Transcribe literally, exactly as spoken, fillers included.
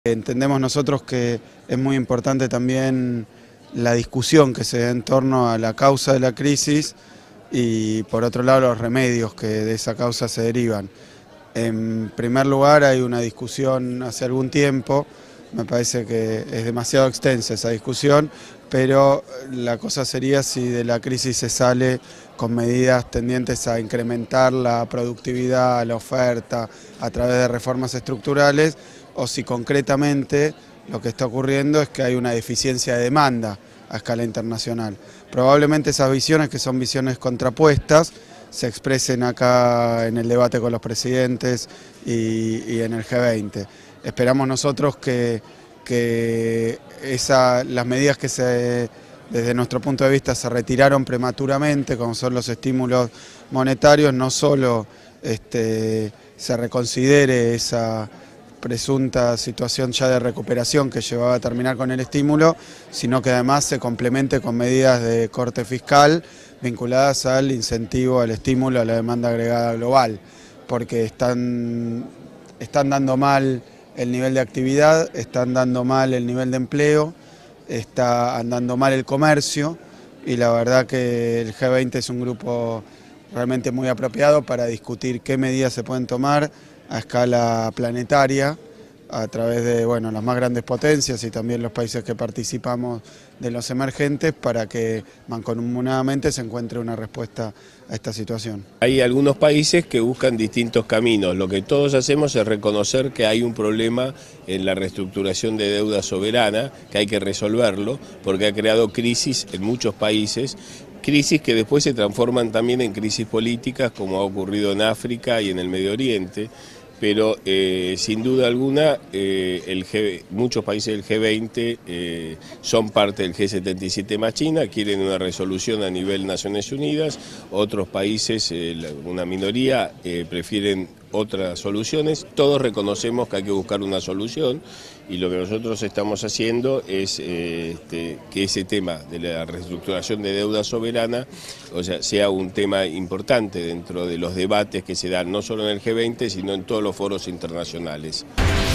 Entendemos nosotros que es muy importante también la discusión que se da en torno a la causa de la crisis y por otro lado los remedios que de esa causa se derivan. En primer lugar hay una discusión hace algún tiempo, me parece que es demasiado extensa esa discusión, pero la cosa sería si de la crisis se sale con medidas tendientes a incrementar la productividad, la oferta a través de reformas estructurales, o si concretamente lo que está ocurriendo es que hay una deficiencia de demanda a escala internacional. Probablemente esas visiones, que son visiones contrapuestas, se expresen acá en el debate con los presidentes y, y en el G veinte. Esperamos nosotros que, que esa, las medidas que se, desde nuestro punto de vista se retiraron prematuramente, como son los estímulos monetarios, no solo este, se reconsidere esa presunta situación ya de recuperación que llevaba a terminar con el estímulo, sino que además se complemente con medidas de corte fiscal vinculadas al incentivo, al estímulo, a la demanda agregada global, porque están, están dando mal el nivel de actividad, están dando mal el nivel de empleo, está andando mal el comercio, y la verdad que el G veinte es un grupo realmente muy apropiado para discutir qué medidas se pueden tomar a escala planetaria, a través de bueno, las más grandes potencias y también los países que participamos de los emergentes, para que mancomunadamente se encuentre una respuesta a esta situación. Hay algunos países que buscan distintos caminos. Lo que todos hacemos es reconocer que hay un problema en la reestructuración de deuda soberana, que hay que resolverlo, porque ha creado crisis en muchos países, crisis que después se transforman también en crisis políticas, como ha ocurrido en África y en el Medio Oriente. Pero eh, sin duda alguna eh, el G, muchos países del G veinte eh, son parte del G setenta y siete más China, quieren una resolución a nivel Naciones Unidas, otros países, eh, una minoría, eh, prefieren otras soluciones. Todos reconocemos que hay que buscar una solución y lo que nosotros estamos haciendo es eh, este, que ese tema de la reestructuración de deuda soberana, o sea, sea un tema importante dentro de los debates que se dan no solo en el G veinte, sino en todos los foros internacionales.